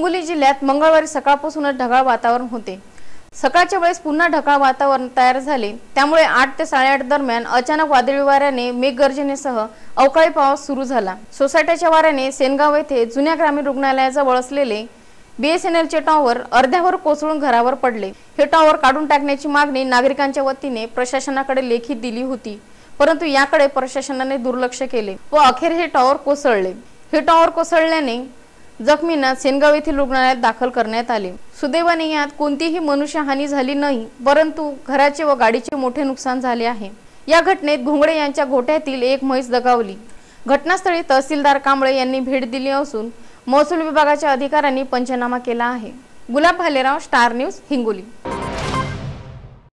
हिंगोली जिल्ह्यात मंगळवारी सकाळपासूनच ढगाळ वातावरण होते। सकाळच्या वेळेस पुन्हा ढगाळ वातावरण तयार झाले, त्यामुळे 8 ते 8:30 दरम्यान अचानक वादळी वाऱ्याने मेघगर्जनेसह अवकाळी पाऊस सुरू झाला। सोसायट्याच्या वाऱ्याने सेनगाव येथे जुन्या ग्रामीण रुग्णालयाजवळ असलेले बीएसएनएलचे टॉवर अर्ध्यावर कोसळून घरावर पडले। हे टॉवर काढून टाकण्याची मागणी नागरिकांच्या वतीने प्रशासनाकडे लेखी दिली होती, परंतु याकडे प्रशासनाने दुर्लक्ष केले व अखेर हे टॉवर कोसळले। हे टॉवर कोसळल्याने जखमींना सेनगाव येथील रुग्णालयात दाखल करण्यात आले। सुदैवाने यात कोणतीही मनुष्यहानी झाली नाही, परंतु घराचे व गाडीचे मोठे नुकसान झाले आहे। या घटनेत घोंगडे यांच्या गोठ्यातील एक म्हैस दगावली। घटनास्थळी तहसीलदार कांबळे यांनी भेट दिली असून महसूल विभागाच्या अधिकाऱ्यांनी पंचनामा केला आहे। Gulab Bhalerao, star news, Hingoli.